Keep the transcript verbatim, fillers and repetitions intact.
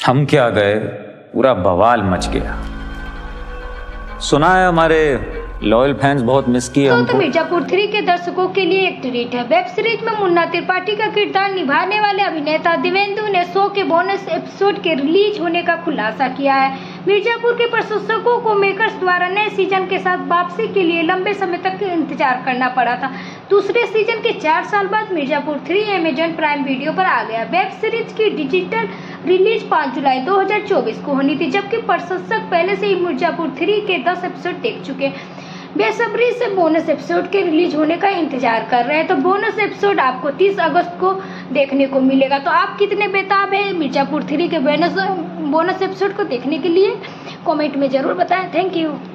हम क्या गए, पूरा बवाल मच गया। सुना है हमारे लॉयल फैंस बहुत मिस किए तो, हमको। तो मिर्जापुर थ्री के दर्शकों के लिए एक ट्रीट है। वेब सीरीज में मुन्ना त्रिपाठी का किरदार निभाने वाले अभिनेता देवेंदु ने शो के बोनस एपिसोड के रिलीज होने का खुलासा किया है। मिर्जापुर के प्रशंसकों को मेकर्स द्वारा नए सीजन के साथ वापसी के लिए लंबे समय तक इंतजार करना पड़ा था। दूसरे सीजन के चार साल बाद Mirzapur three Amazon Prime Video पर आ गया। वेब सीरीज की डिजिटल रिलीज पाँच जुलाई दो हज़ार चौबीस को होनी थी, जबकि प्रशंसक पहले से ही मिर्जापुर थ्री के दस एपिसोड देख चुके बेसब्री से बोनस एपिसोड के रिलीज होने का इंतजार कर रहे हैं। तो बोनस एपिसोड आपको तीस अगस्त को देखने को मिलेगा। तो आप कितने बेताब हैं मिर्जापुर थ्री के बोनस बोनस एपिसोड को देखने के लिए? कमेंट में जरूर बताएं। Thank you.